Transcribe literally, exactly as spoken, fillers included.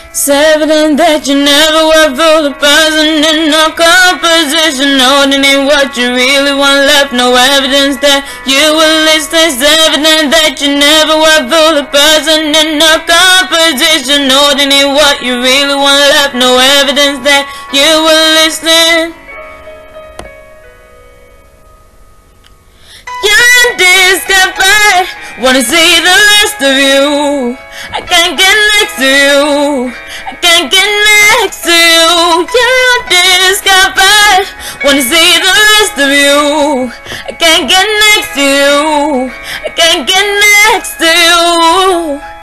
It's evident that you never were full of person in no composition, holding in what you really want left. No evidence that you were listening. It's evident that you never were full of person in no composition, holding in what you really want left. No evidence that you were listening. You're undiscovered. Wanna see the rest of you. I can't get next to you. I can't get next to you. You're undiscovered. Wanna see the rest of you. I can't get next to you. I can't get next to you.